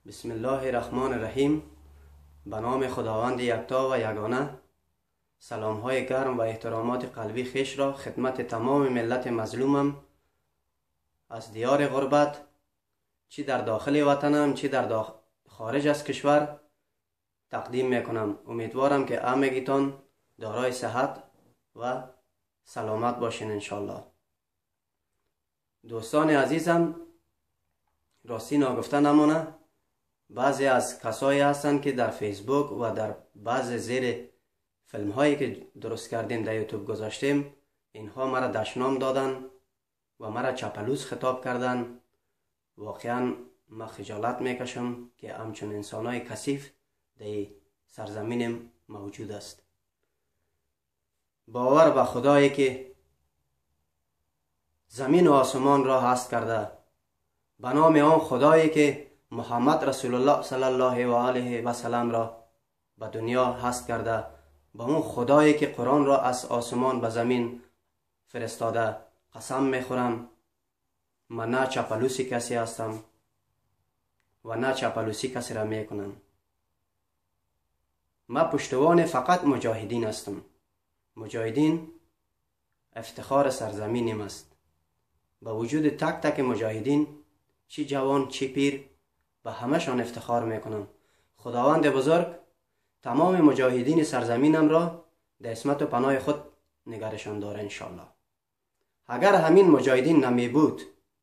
بسم الله الرحمن الرحیم. به نام خداوند یکتا و یگانه. سلام های گرم و احترامات قلبی خویش را خدمت تمام ملت مظلومم از دیار غربت، چی در داخل وطنم چی در خارج از کشور تقدیم میکنم. امیدوارم که همگیتان دارای صحت و سلامت باشین انشالله. دوستان عزیزم، راستی ناگفته نمانه، بعضی از کسایی هستند که در فیسبوک و در بعض زیر فیلم هایی که درست کردیم در یوتیوب گذاشتیم، اینها مرا دشنام دادن و مرا چپلوس خطاب کردن. واقعا من خجالت میکشم که همچون انسان های کثیف در سرزمینم موجود است. باور به خدایی که زمین و آسمان را هست کرده، به نام آن خدایی که محمد رسول الله صلی الله و آله و سلم را به دنیا هست کرده، به اون خدایی که قرآن را از آسمان به زمین فرستاده قسم میخورم من نه چپلوسی کسی هستم و نه چپلوسی کسی را میکنم. من پشتوان فقط مجاهدین هستم. مجاهدین افتخار سرزمینیم است. با وجود تک تک مجاهدین، چی جوان چی پیر، به همشان افتخار میکنم. خداوند بزرگ تمام مجاهدین سرزمینم را در عصمت و پناه خود نگرشان داره انشالله. اگر همین مجاهدین نمی بود،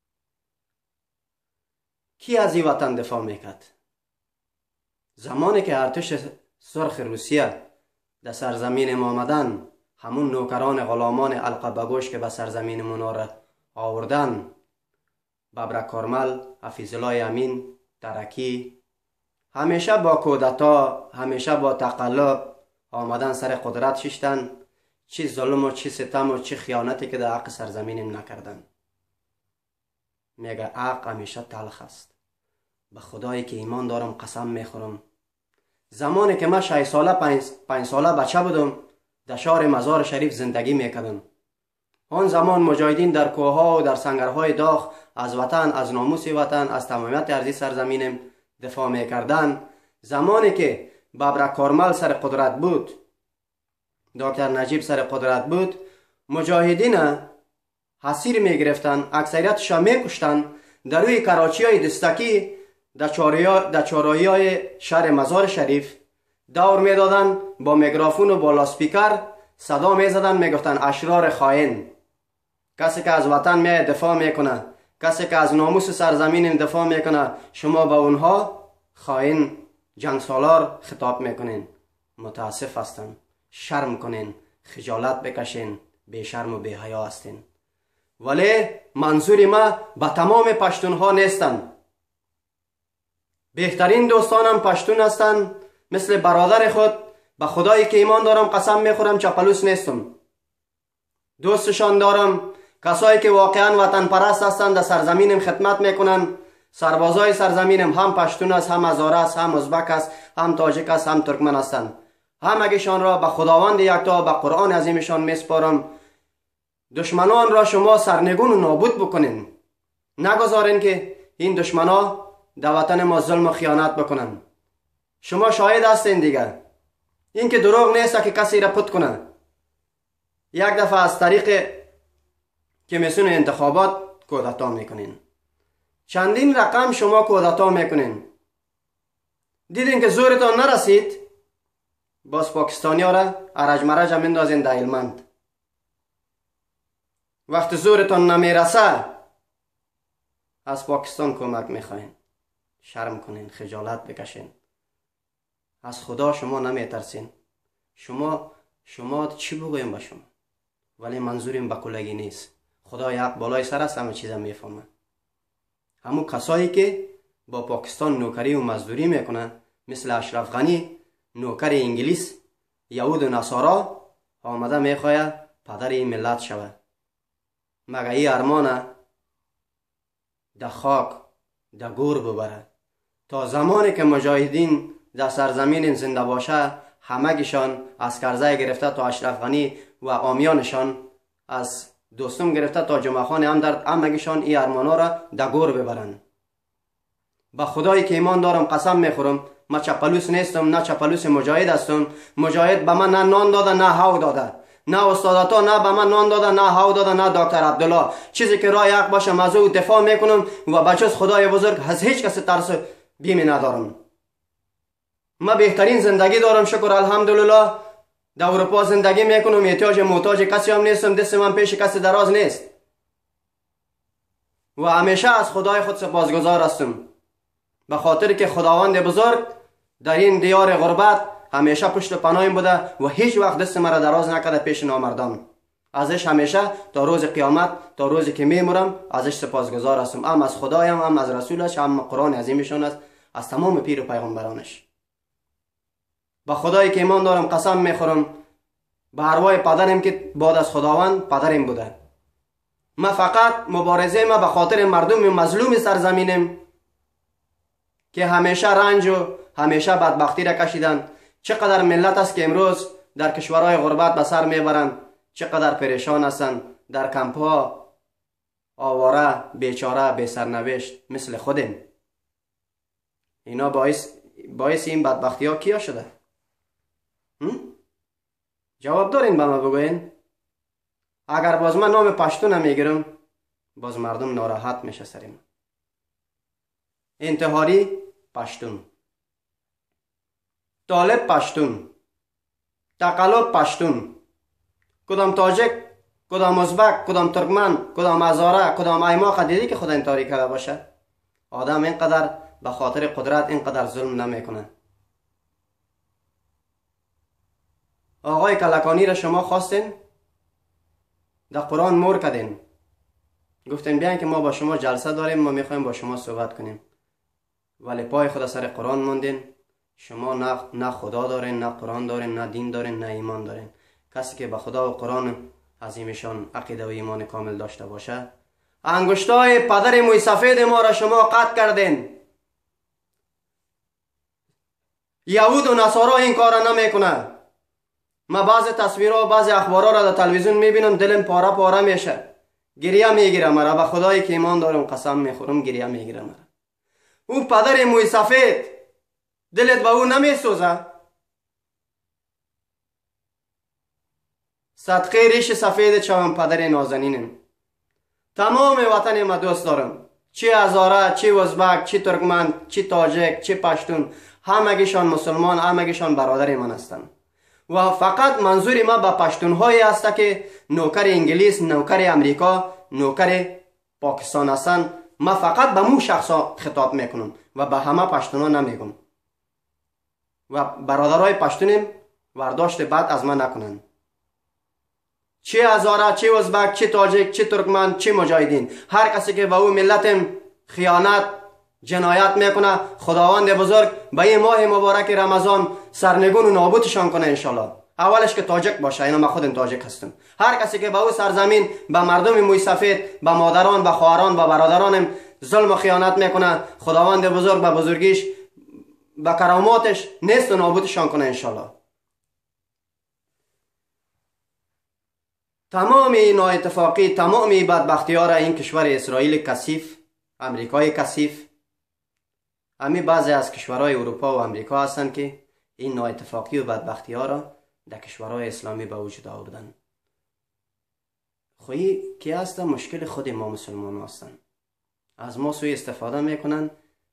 کی از این وطن دفاع میکرد؟ زمانی که ارتش سرخ روسیه در سرزمین ما آمدن، همون نوکران غلامان القبگوش که به سرزمین ما را آوردن، ببرک کارمل، حفیظالله امین، ترکی، همیشه با کودتا، همیشه با تقلب آمدن سر قدرت ششتن. چی ظلم و چی ستم و چی خیانتی که در حق سرزمینم نکردن. میگه حق همیشه تلخ است. به خدایی که ایمان دارم قسم میخورم، زمانی که من 6 ساله 5 ساله بچه بودم در شهر مزار شریف زندگی میکردم، آن زمان مجاهدین در کوهها و در سنگرهای داغ از وطن، از ناموس وطن، از تمامیت ارضی سرزمینم دفاع میکردن. زمانی که ببرک کارمل سر قدرت بود، دکتر نجیب سر قدرت بود، مجاهدین اسیر میگرفتن، اکثریتشان میکشتن، در روی کراچی های دستکی در چهارراهی های شهر مزار شریف دور میدادن، با میکروفون و با لاسپیکر صدا میزدن، میگفتن اشرار خائن. کسی که از وطن میاد دفاع میکنه، کسی که از ناموس سرزمین دفاع میکنه، شما با اونها خائن، جنگ سالار خطاب میکنین. متاسف هستم. شرم کنین، خجالت بکشین، بی شرم و بی حیا هستین. ولی منظور ما به تمام پشتونها نیستن. بهترین دوستانم پشتون هستن، مثل برادر خود. به خدایی که ایمان دارم قسم میخورم چپلوس نیستم. دوستشان دارم، کسایی که واقعا وطن پرست هستن، در سرزمینم خدمت میکنن. سربازای سرزمینم هم پشتون است، هم هزاره است، هم ازبک است، هم تاجیک است، هم ترکمن هستن. همگیشان را به خداوند یکتا، به قرآن عظیمشان میسپارم. دشمنان را شما سرنگون و نابود بکنین. نگذارین که این دشمنا در وطن ما ظلم و خیانت بکنن. شما شاهد هستین دیگه. این که دروغ نیست که کسی را پت کنه. یک دفعه از طریق کمیسیون انتخابات کودتا میکنین. چندین رقم شما کودتا میکنین. دیدین که زورتان نرسید، باز پاکستانی ها را ارج مرج میندازین در هلمند. وقت زورتان نمیرسه، از پاکستان کمک میخواین. شرم کنین، خجالت بکشین. از خدا شما نمیترسین. شما چی بگویم به شما؟ ولی منظوریم به کلگی نیست. خدای حق بالای سر است، همه چیزا میفهمه. همون کسایی که با پاکستان نوکری و مزدوری میکنن، مثل اشرف غنی نوکر انگلیس، یهود و نصارا، آمده میخواه پدر این ملت شوه. مگه ای ارمانه در خاک در گور ببره. تا زمانی که مجاهدین در سرزمین زنده باشه، همگیشان از کرزی گرفته تا اشرف غنی و آمیانشان، از دوستم گرفته تا جمعه خان همدرد، همگیشان این ارمانا را در گور ببرن. به خدایی که ایمان دارم قسم میخورم، من چپلوس نیستم، نه چپلوس مجاهد هستم. مجاهد به من نه نان داده نه هاو داده، نه استادتا نه به من نان داده نه هاو داده، نه دکتر عبدالله. چیزی که راه حق باشه از او دفاع میکنم و بجز خدای بزرگ از هیچ کس ترس بیمی ندارم. من بهترین زندگی دارم، شکر الحمدلله. در اروپا زندگی میکنم، احتیاج محتاج کسی هم نیستم، دست من پیش کسی دراز نیست و همیشه از خدای خود سپاسگزار هستم، به خاطر که خداوند بزرگ در این دیار غربت همیشه پشت پناهیم بوده و هیچ وقت دست مرا دراز نکرده پیش نامردان. ازش همیشه تا روز قیامت، تا روزی که میمرم ازش سپاسگزار هستم، هم از خدایم، هم از رسولش، هم قرآن عظیمشون است، از تمام پیر و پیغمبرانش. به خدایی که ایمان دارم قسم میخورم، به ارواح پدرم که بعد از خداوند پدرم بوده. من فقط مبارزه ما به خاطر مردم مظلوم سرزمینم که همیشه رنج و همیشه بدبختی را کشیدن. چقدر ملت است که امروز در کشورهای غربت به سر میبرند، چقدر پریشان هستند، در کمپ‌ها آواره، بیچاره، بی سرنوشت مثل خودم. اینا باعث این بدبختی ها کیا شده؟ جواب دارین به ما بگوین؟ اگر باز من نام پشتون میگیرم باز مردم ناراحت میشه سریم. انتحاری پشتون، طالب پشتون، تقلب پشتون، کدام تاجک، کدام ازبک، کدام ترکمن، کدام هزاره، کدام ایماق دیدی که خدا انتحاری کرده باشه؟ آدم اینقدر به خاطر قدرت اینقدر ظلم نمیکنه. آقای کلکانی را شما خواستین، در قرآن مور کردین، گفتین بیاین که ما با شما جلسه داریم، ما میخوایم با شما صحبت کنیم، ولی پای خدا سر قرآن موندین. شما نه خدا دارین، نه قرآن دارین، نه دین دارین، نه ایمان دارین. کسی که به خدا و قرآن عظیمشان عقیده و ایمان کامل داشته باشه، انگشتای پدر موی سفید ما را شما قطع کردین. یهود و نصارا این کار را نمیکنه. ما بعض تصویرها و بعض اخبارها را در تلویزیون میبینم، دلم پاره پاره میشه، گریه میگیره مرا. به خدایی که ایمان دارم قسم میخورم گریه میگیره مرا. او پدر موی سفید، دلت به او نمیسوزه؟ صدقه ریش سفید چون پدر نازنینم. تمام وطن ما دوست دارم، چه هزاره، چه ازبک، چه ترکمن، چه تاجک، چه پشتون، همگیشان مسلمان، همگیشان برادر من هستند. و فقط منظوری ما به پشتونهایی است که نوکر انگلیس، نوکر امریکا، نوکر پاکستان هستند. ما فقط به مو شخصا خطاب میکنم و به همه پشتونا نمیگم و برادرای پشتونم ورداشت بد از من نکنن. چه هزاره، چه ازبک، چه تاجک، چه ترکمن، چه مجاهدین، هر کسی که به او ملتم خیانت جنایت میکنه، خداوند بزرگ به این ماه مبارک رمضان سرنگون و نابودشان کنه انشالله. اولش که تاجک باشه، اینا من خودم تاجک هستم. هر کسی که به او سرزمین، به مردم موی سفید، به مادران، به خواهران، به برادرانم ظلم و خیانت میکنه، خداوند بزرگ به بزرگیش، به کراماتش نیست و نابودشان کنه انشالله. تمام این نااتفاقی، تمام این بدبختی ها را این کشور اسرائیل کثیف، امریکای کثیف، همین بعضی از کشورهای اروپا و امریکا هستند که این نااتفاقی و بدبختی ها را در کشورهای اسلامی به وجود آوردن. خویی که هست مشکل خود ما مسلمان هستند. از ما سوی استفاده میکنن،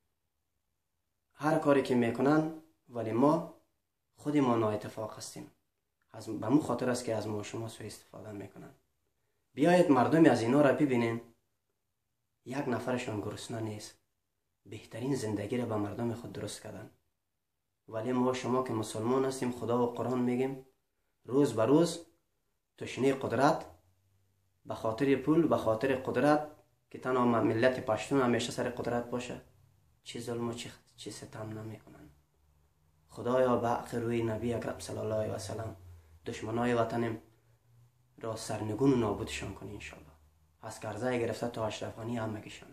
هر کاری که میکنن، ولی ما خود ما نااتفاق هستیم. به مو خاطر است که از ما شما سوی استفاده میکنن. بیایید مردم از اینا را ببینین، یک نفرشان گرسنه نیست، بهترین زندگی را به مردم خود درست کردن. ولی ما شما که مسلمان هستیم، خدا و قرآن میگیم روز به روز تشنه قدرت، به خاطر پول، به خاطر قدرت که تنها ملت پشتون همیشه سر قدرت باشه، چه ظلم و چه ستم نمیکنن. خدایا به حق روی نبی اکرم صلی الله علیه و سلم دشمنای وطنم را سرنگون و نابودشان کنی انشالله. از کرزه گرفته تا اشرف غنی همگیشان.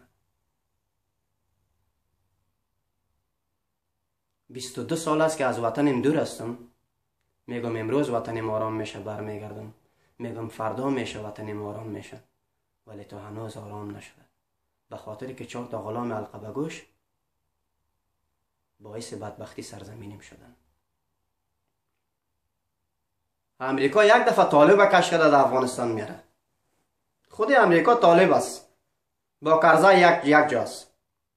22 سال است که از وطنم دور هستم. میگم امروز وطنم آرام میشه، برمیگردم. میگم فردا میشه وطنم آرام میشه، ولی تا هنوز آرام نشده. به خاطر که 4 تا غلام علقه به گوش باعث بدبختی سرزمینیم شدن. امریکا یک دفعه طالب کش کرده در افغانستان میره. خود امریکا طالب است، با قرضه یک جاست.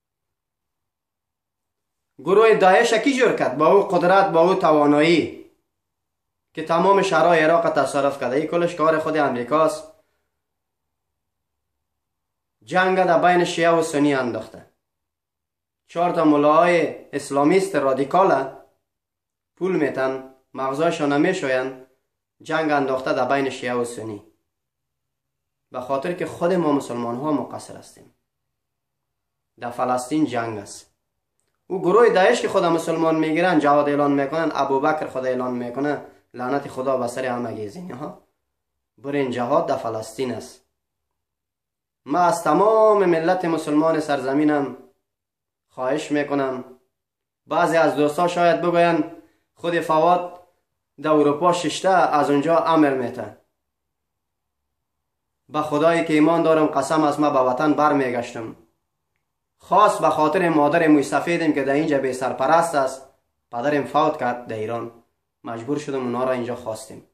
گروه داعش کی جور کرد؟ با او قدرت، با او توانایی که تمام شهرهای عراق تصرف کرده. این کلش کار خود امریکاست. جنگ در بین شیعه و سنی انداخته. 4 تا ملاهای اسلامیست رادیکال پول میتن، مغزایشان نمیشوین، جنگ انداخته در بین شیعه و سنی، به خاطر که خود ما مسلمان ها مقصر هستیم. در فلسطین جنگ است. او گروه داعش که خدا مسلمان میگیرن، جهاد اعلان میکنن، ابوبکر خدا اعلان میکنه، لعنت خدا به سر همه ها. برین جهاد در فلسطین است. ما از تمام ملت مسلمان سرزمینم خواهش میکنم، بعضی از دوستا شاید بگوین خود فواد در اروپا ششته، از اونجا امر میته. به خدایی که ایمان دارم، قسم از ما به وطن بر میگشتم، خاص به خاطر مادر موی سفیدم که در اینجا بی سرپرست است. پدرم فوت کرد در ایران، مجبور شدم اونا را اینجا خواستیم.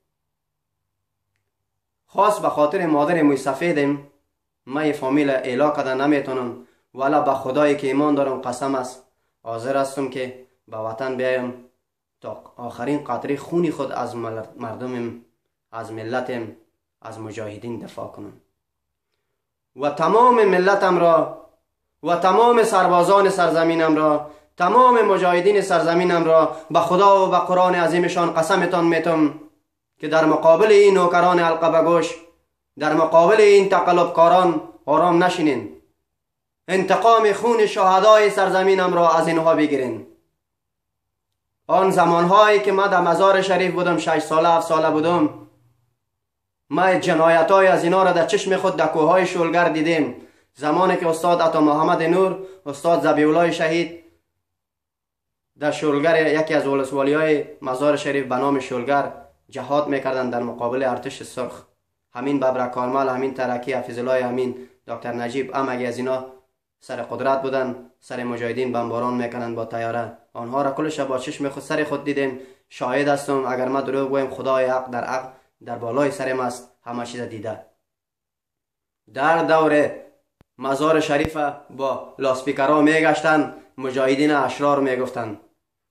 خاص به خاطر مادر موی سفیدم من یه فامیل اعلا کده نمیتونم، ولی به خدایی که ایمان دارم قسم است حاضر هستم که به وطن بیایم تا آخرین قطره خونی خود از مردمم، از ملتم، از مجاهدین دفاع کنم. و تمام ملتم را و تمام سربازان سرزمینم را، تمام مجاهدین سرزمینم را به خدا و به قرآن عظیمشان قسمتان میتم که در مقابل این نوکران حلقه به گوش، در مقابل این تقلبکاران آرام نشینین. انتقام خون شهدای سرزمینم را از اینها بگیرین. آن زمانهایی که من در مزار شریف بودم، 6 ساله 7 ساله بودم، ما جنایت‌های از اینا را در چشم خود در کوههای شولگر دیدیم. زمانی که استاد عطا محمد نور، استاد ذبیح الله شهید در شولگر، یکی از ولسوالی‌های مزار شریف به نام شولگر، جهاد میکردن در مقابل ارتش سرخ. همین ببرک کارمل، همین ترکی، حفیظ الله امین، دکتر نجیب، همگی از اینا سر قدرت بودن، سر مجاهدین بمباران میکنن با طیاره. آنها را کلش با چشم خود سر خود دیدیم. شاهد هستم، اگر ما دروغ بگویم خدای حق در حق در بالای سرم است، همه چیز دیده. در دور مزار شریف با لاسپیکرها میگشتن، مجاهدین اشرار میگفتن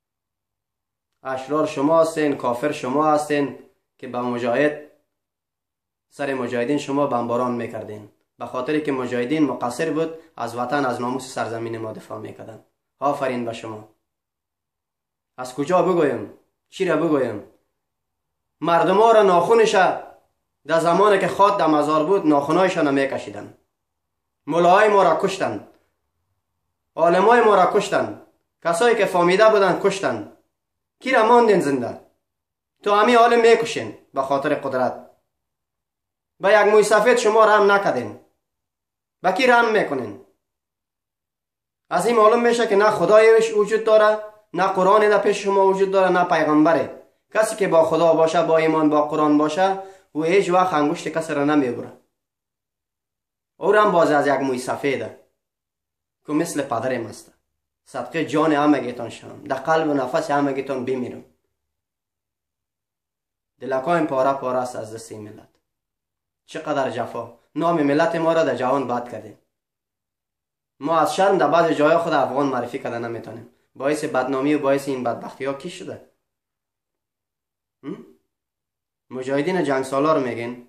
اشرار شما هستین، کافر شما هستین که با مجاهد سر مجاهدین شما بمباران میکردین. به خاطر که مجاهدین مقصر بود، از وطن، از ناموس سرزمین ما دفاع میکردن. آفرین به شما. از کجا بگویم؟ چی را بگویم؟ مردم ها را ناخونش در زمانی که خود در مزار بود ناخونایشان میکشیدن. ملاهای ما را کشتن، عالمای ما را کشتن، کسایی که فهمیده بودن کشتن. کی را ماندین زنده؟ تو همین عالم میکشین به خاطر قدرت. با یک موی سفید شما رحم نکدین، با کی رحم میکنین؟ از این معلوم میشه که نه خدایش وجود داره، نه قرآن در پیش شما وجود داره، نه پیغمبره. کسی که با خدا باشه، با ایمان، با قرآن باشه، و هیچ وقت انگشت کسی را نمیبره. او هم باز از یک موی سفیده که مثل پدرم است. صدقه جان همگیتان شم، در قلب و نفس همگیتان بمیرم. دلکایم پاره پاره است از دست این ملت. چقدر جفا، نام ملت ما را در جهان بد کردیم. ما از شرم در بعض جای خود افغان معرفی کردن نمیتونیم. باعث بدنامی و باعث این بدبختی ها کی شده؟ مجاهدین جنگ سالار رو میگین.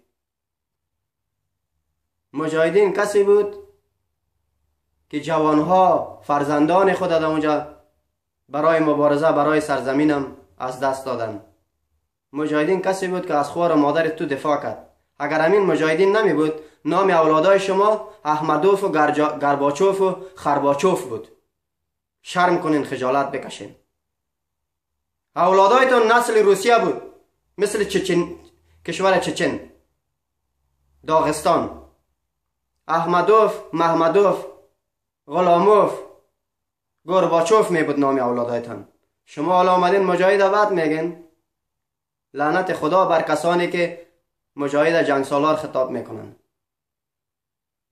مجاهدین کسی بود که جوانها فرزندان خود در اونجا برای مبارزه برای سرزمینم از دست دادن. مجاهدین کسی بود که از خوار مادر تو دفاع کرد. اگر همین مجاهدین نمی بود، نام اولادای شما احمدوف و گرباچوف و خرباچوف بود. شرم کنین، خجالت بکشین. اولادایتون نسل روسیه بود، مثل کشور چچن، داغستان. احمدوف، محمدوف، غلاموف، گورباچوف می بود نام اولادایتان. شما حالا آمدین مجاهد بعد میگین. لعنت خدا بر کسانی که مجاهد جنگ سالار خطاب میکنن.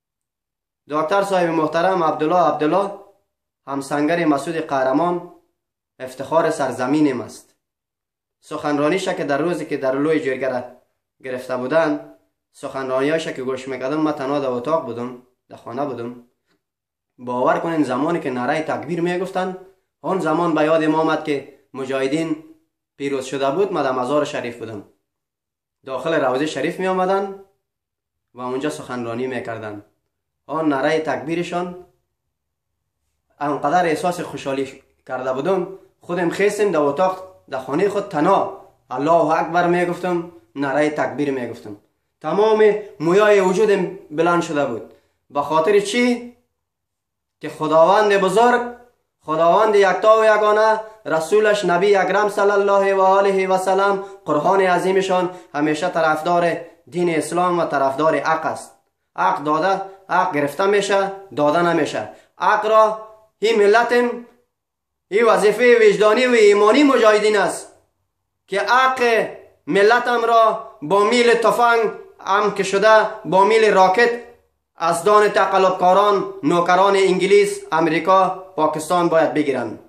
دکتر صاحب محترم عبدالله همسنگر مسعود قهرمان افتخار سرزمینم است. سخنرانیش که در روزی که در لوی جرگه گرفته بودن، سخنرانیاش که گوش میکردم، من تنها در اتاق بودم، در خانه بودم. باور کنین زمانی که نعره تکبیر میگفتن، اون زمان به یاد ما آمد که مجاهدین پیروز شده بود. من در مزار شریف بودم. داخل روضه شریف می آمدن و اونجا سخنرانی میکردن. آن نعره تکبیرشان انقدر احساس خوشحالی کرده بودم، خودم خیستم در اتاق در خانه خود تنها الله اکبر میگفتم، نعره تکبیر میگفتم. تمام مویای وجودم بلند شده بود. به خاطر چی؟ که خداوند بزرگ، خداوند یکتا و یگانه، رسولش نبی اکرم صلی الله و آله و سلم، قرآن عظیمشان همیشه طرفدار دین اسلام و طرفدار حق است. حق داده، حق گرفته میشه، داده نمیشه. حق را این ملتم، این وظیفه وجدانی و ایمانی مجاهدین است که حق ملتم را با میل تفنگ هم که شده، با میل راکت از دان تقلبکاران، نوکران انگلیس، امریکا، پاکستان باید بگیرن.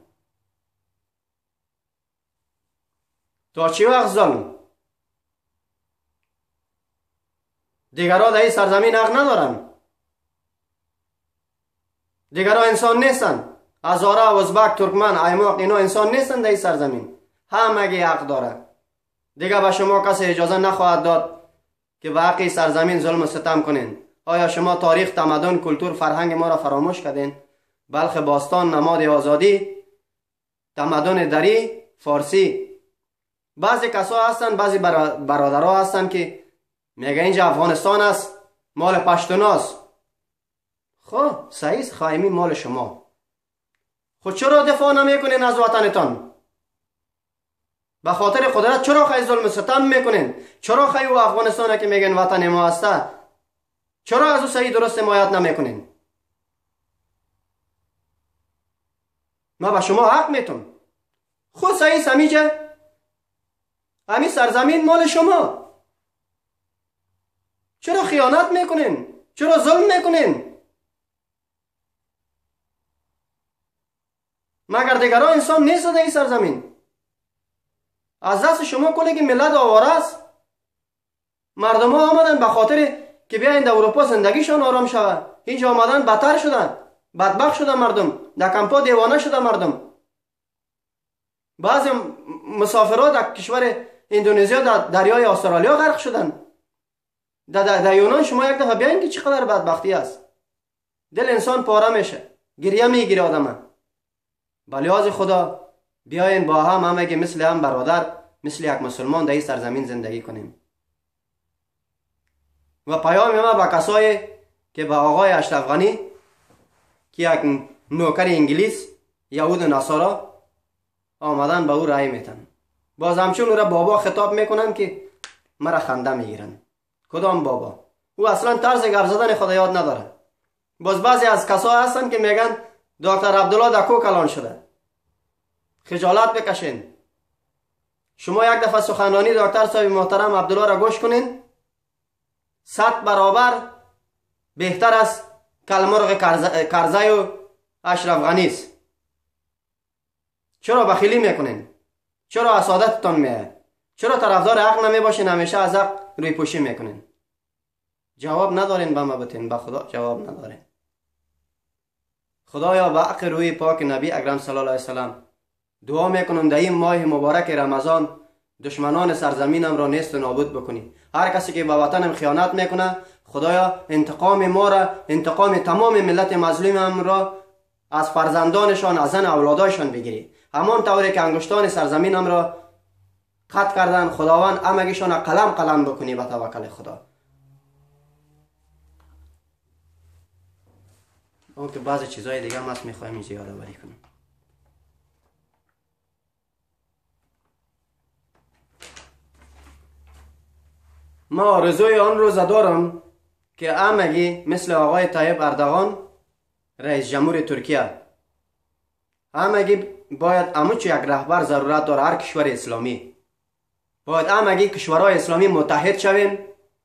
تا چی وقت ظلم؟ دیگرها در این سرزمین حق ندارن. دیگرها انسان نیستن. هزاره، ازبک، ترکمن، ایماق اینا انسان نیستن در این سرزمین. همگی حق داره. دیگه به شما کسی اجازه نخواهد داد که به حق سرزمین ظلم و ستم کنین. آیا شما تاریخ، تمدن، کلتور، فرهنگ ما را فراموش کردین؟ بلخ باستان نماد آزادی، تمدن دری، فارسی. بعضی کسا هستن، بعضی برادرها هستن که میگه اینجا افغانستان است، مال پشتوناست. خب صحیح، خایمی مال شما. خود چرا دفاع نمیکنین از وطنتان؟ به خاطر قدرت چرا خیلی ظلم ستم میکنین؟ چرا خیلی افغانستان که میگن وطن ما هسته، چرا از او صحیح درست حمایت نمیکنین؟ ما به شما حق میتون. خود صحیح سمیجه، همین سرزمین مال شما. چرا خیانت میکنین؟ چرا ظلم میکنین؟ مگر دیگران انسان نیست در این سرزمین؟ از دست شما کلی ملت آواره است. مردم ها آمدن به خاطر که بیاین در اروپا زندگیشان آرام شود. اینجا آمدن بدتر شدن، بدبخت شدن مردم، در کمپا دیوانه شدن مردم. بعضی مسافرها در کشور اندونزیا در دریای استرالیا غرق شدن. در یونان شما یک دفعه بیاین که چقدر بدبختی است. دل انسان پاره میشه، گریه میگیره آدم. به لحاظ خدا بیاین با همگی مثل هم برادر، مثل یک مسلمان در این سرزمین زندگی کنیم. و پیام ما به کسایی که به آقای اشرف غنی که یک نوکر انگلیس، یهود و نصارا آمدن به او رای میتن، باز همچون او را بابا خطاب میکنن که مرا خنده میگیرن. کدام بابا؟ او اصلا طرز گپ زدن خدا یاد نداره. باز بعضی از کسا هستن که میگن دکتر عبدالله دکو کلان شده. خجالت بکشین. شما یک دفعه سخنرانی دکتر صاحب محترم عبدالله را گوش کنین، 100 برابر بهتر از کلمرغ کرزی و اشرف غنی است. چرا بخیلی میکنین؟ چرا اسادتتان میه؟ چرا طرفدار حق نمی باشین؟ همیشه از حق روی پوشی میکنین. جواب ندارین به ما بتین، به خدا جواب ندارین. خدایا به حق روی پاک نبی اکرم صلی الله علیه وسلم دعا میکنم در این ماه مبارک رمضان دشمنان سرزمینم را نیست و نابود بکنی. هر کسی که به وطنم خیانت میکنه خدایا انتقام ما را، انتقام تمام ملت مظلومم را از فرزندانشان، از زن اولادایشان بگیری. همان طوری که انگشتان سرزمینم را قطع کردن، خداوند همگیشان قلم قلم بکنی به توکل خدا. اون که بعضی چیزای دیگه هم هست میخوایم اینجا یادآوری کنم. ما آرزوی آن روز دارم که همگی مثل آقای طیب اردوغان رئیس جمهور ترکیه، همگی باید همونچه یک رهبر ضرورت داره، هر کشور اسلامی باید همگی کشورهای اسلامی متحد شویم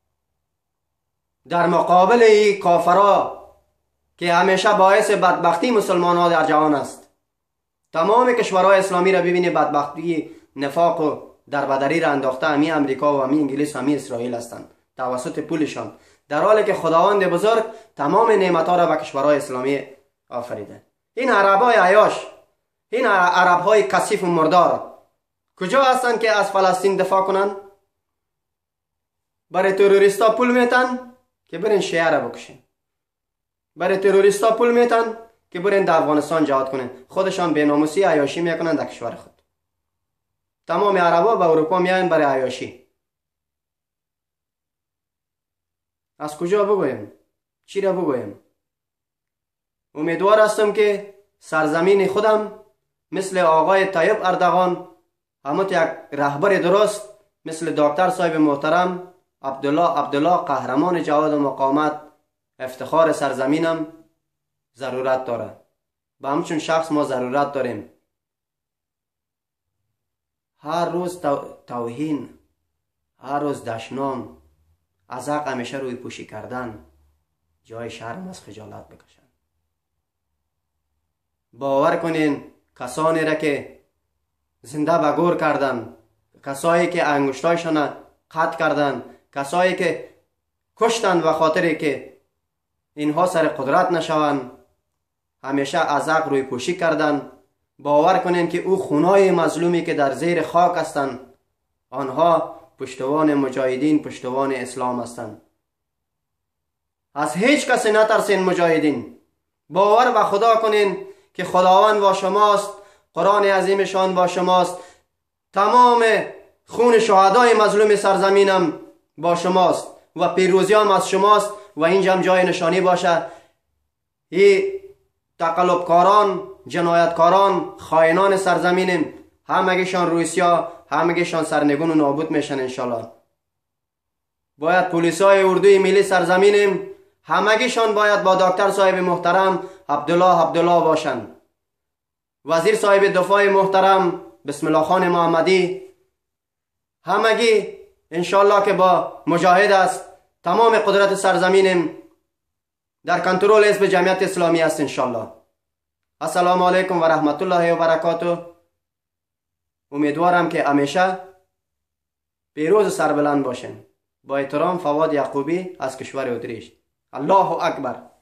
در مقابل این کافرها که همیشه باعث بدبختی مسلمان ها در جهان است. تمام کشورهای اسلامی را ببینی بدبختی، نفاق و دربدری را انداخته همین امریکا و همین انگلیس و همین اسرائیل هستند توسط پولشان، در حالی که خداوند بزرگ تمام نعمتها را به کشورهای اسلامی آفریده. این عربای عیاش، این عربهای کثیف و مردار کجا هستند که از فلسطین دفاع کنند؟ برای تروریستا پول میتن که برین شیعه را بکشین، برای تروریستا پول میتن که برین در افغانستان جهاد کنن، خودشان بیناموسی عیاشی میکنن در کشور خود. تمام عربا به اروپا میان برای عیاشی. از کجا بگویم؟ چی را بگویم؟ امیدوار هستم که سرزمین خودم مثل آقای طیب اردوغان، همون یک رهبر درست مثل دکتر صاحب محترم عبدالله قهرمان جهاد و مقاومت، افتخار سرزمینم ضرورت داره. به همچون شخص ما ضرورت داریم. هر روز توهین، هر روز دشنام، از حق همیشه روی پوشی کردن، جای شرم از خجالت بکشن. باور کنین کسانی را که زنده به گور کردن، کسایی که انگشتایشان قطع کردن، کسایی که کشتن به خاطری که اینها سر قدرت نشوند، همیشه از حق روی پوشی کردن. باور کنین که او خونای مظلومی که در زیر خاک هستند، آنها پشتوان مجاهدین، پشتوان اسلام هستند. از هیچ کسی نترسین مجاهدین. باور به خدا کنین که خداوند با شماست، قرآن عظیمشان با شماست، تمام خون شهدای مظلوم سرزمینم با شماست و پیروزی هم از شماست و اینجا هم جای نشانی باشه. این تقلبکاران، جنایتکاران، خائنان سرزمینیم، همگیشان روسیا، همگیشان سرنگون و نابود میشن انشالله. باید پلیسای اردوی ملی سرزمینیم، همگیشان باید با دکتر صاحب محترم عبدالله باشن. وزیر صاحب دفاع محترم بسم الله خان محمدی، همگی انشالله که با مجاهد است. تمام قدرت سرزمینیم در کنترل حزب جمعیت اسلامی است انشالله. السلام علیکم و رحمت الله و برکاته. امیدوارم که همیشه پیروز و سربلند باشین. با احترام، فواد یعقوبی از کشور اتریش. الله اکبر.